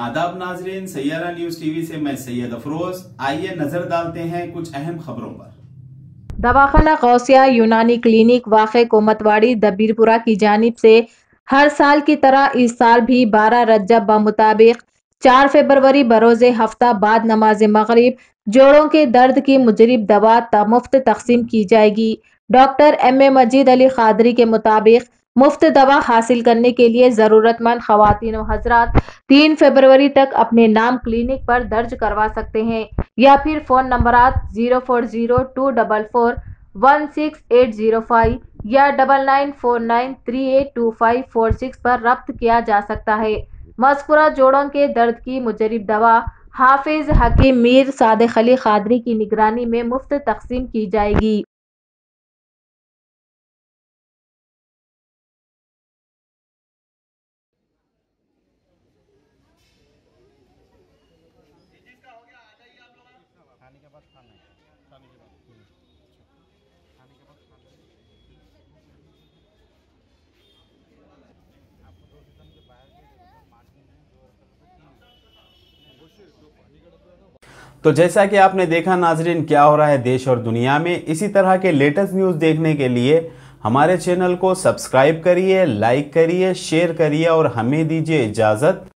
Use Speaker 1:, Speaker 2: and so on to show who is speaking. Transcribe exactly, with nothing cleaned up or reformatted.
Speaker 1: आदाब नाजरीन, Saiyaara news TV से मैं सैयद अफरोज। आइए नजर डालते हैं कुछ अहम खबरों पर।
Speaker 2: दवाखाना गौसिया यूनानी क्लिनिक वाक़े कोमतवाड़ी दबीरपुरा की जानिब से हर साल की तरह इस साल भी बारह रजब बमुताबिक चार फरवरी बरोज़े हफ्ता बाद नमाज मगरिब जोड़ों के दर्द की मुजरिब दवा मुफ्त तकसीम की जाएगी। Doctor M A Majeed Ali Khadri के मुताबिक मुफ्त दवा हासिल करने के लिए ज़रूरतमंद ख़वातीन व हज़रात तीन फरवरी तक अपने नाम क्लिनिक पर दर्ज करवा सकते हैं या फिर फ़ोन नंबरात zero four zero two double four one six eight zero five या double nine four nine three eight two five four six पर रब्त किया जा सकता है। मज़कूरा जोड़ों के दर्द की मुजरिब दवा हाफिज हकीम मीर सादिक अली खादरी की निगरानी में मुफ्त तकसीम की जाएगी।
Speaker 3: खाने के बाद खाना है, खाने के बाद खाने के बाद खाना आपको दो सीजन के बाहर के मार्जिन में दो रुपये
Speaker 1: तो जैसा कि आपने देखा नाजरीन, क्या हो रहा है देश और दुनिया में, इसी तरह के लेटेस्ट न्यूज़ देखने के लिए हमारे चैनल को सब्सक्राइब करिए, लाइक करिए, शेयर करिए और हमें दीजिए इजाज़त।